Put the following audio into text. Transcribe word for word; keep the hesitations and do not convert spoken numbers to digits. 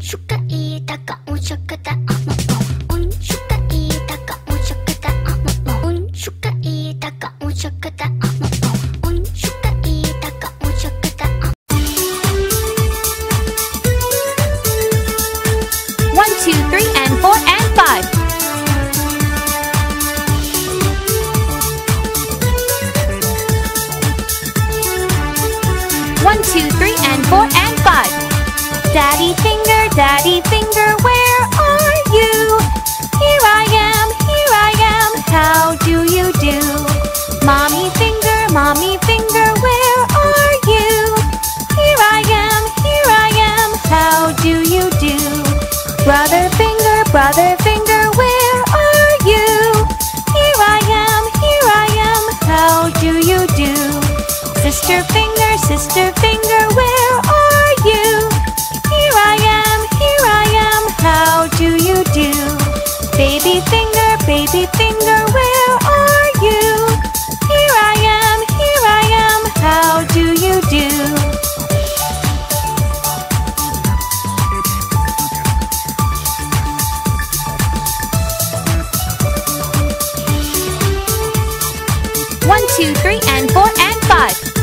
suka ita ka un suka ta ama un suka ita ka un suka ta ama un suka ita ka un suka ta ama un suka ita ka un suka ta One, two, three, and four, and five. One, two, three, and four, and five. Daddy finger, daddy finger, where are you? Here I am, here I am, how do you do? Mommy finger, mommy finger, where are you? Here I am, here I am, how do you do? Brother finger, brother finger, where are you? Here I am, here I am, how do you do? Sister finger, sister finger, where are you? Here I am, here I am, how do you do? Baby finger, baby finger, where are you? Here I am, here I am, how do you do? One, two, three, and four, and five.